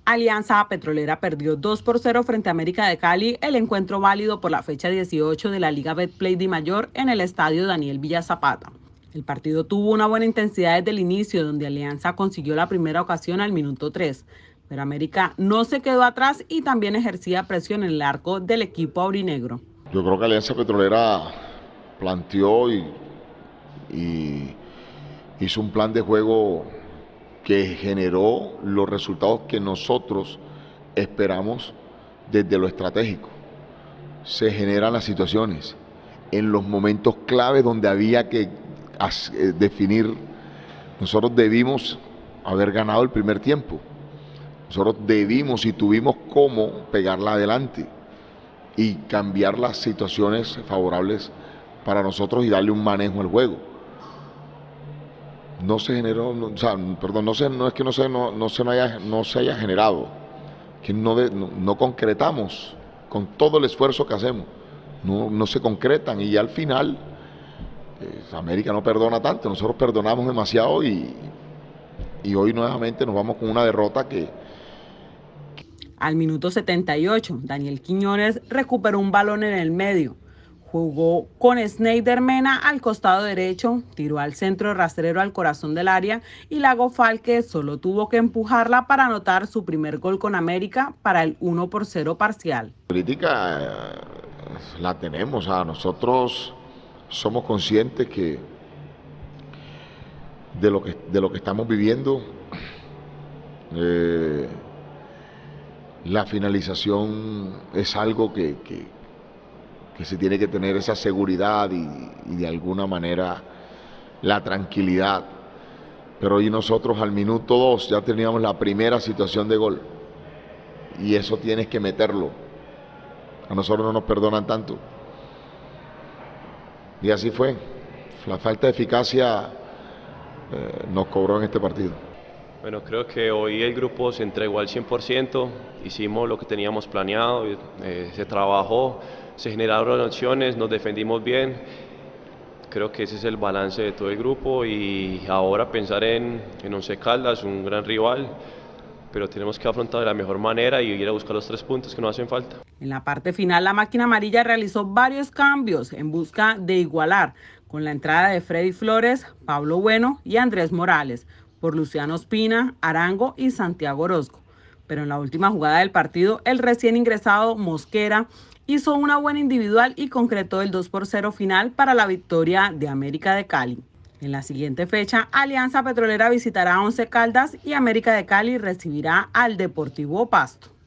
Alianza Petrolera perdió 2-0 frente a América de Cali, el encuentro válido por la fecha 18 de la Liga Betplay Dimayor en el estadio Daniel Villa Zapata. El partido tuvo una buena intensidad desde el inicio, donde Alianza consiguió la primera ocasión al minuto 3, pero América no se quedó atrás y también ejercía presión en el arco del equipo aurinegro. Yo creo que Alianza Petrolera planteó y hizo un plan de juego que generó los resultados que nosotros esperamos desde lo estratégico. Se generan las situaciones en los momentos claves donde había que definir. Nosotros debimos haber ganado el primer tiempo. Nosotros debimos y tuvimos cómo pegarla adelante y cambiar las situaciones favorables para nosotros y darle un manejo al juego. No se generó, no es que no se haya generado, que no concretamos con todo el esfuerzo que hacemos, no se concretan y al final América no perdona tanto, nosotros perdonamos demasiado y hoy nuevamente nos vamos con una derrota que... Al minuto 78, Daniel Quiñones recuperó un balón en el medio. Jugó con Sneider Mena al costado derecho, tiró al centro rastrero al corazón del área y Lago Falque solo tuvo que empujarla para anotar su primer gol con América para el 1-0 parcial. La crítica la tenemos, nosotros somos conscientes que de lo que estamos viviendo, la finalización es algo que se tiene que tener esa seguridad y de alguna manera la tranquilidad. Pero hoy nosotros al minuto 2 ya teníamos la primera situación de gol y eso tienes que meterlo. A nosotros no nos perdonan tanto. Y así fue. La falta de eficacia nos cobró en este partido. Bueno, creo que hoy el grupo se entregó al 100%, hicimos lo que teníamos planeado, se trabajó, se generaron opciones, nos defendimos bien. Creo que ese es el balance de todo el grupo y ahora pensar en Once Caldas, un gran rival, pero tenemos que afrontar de la mejor manera y ir a buscar los 3 puntos que nos hacen falta. En la parte final, la máquina amarilla realizó varios cambios en busca de igualar, con la entrada de Freddy Flores, Pablo Bueno y Andrés Morales, por Luciano Ospina, Arango y Santiago Orozco. Pero en la última jugada del partido, el recién ingresado Mosquera hizo una buena individual y concretó el 2-0 final para la victoria de América de Cali. En la siguiente fecha, Alianza Petrolera visitará a Once Caldas y América de Cali recibirá al Deportivo Pasto.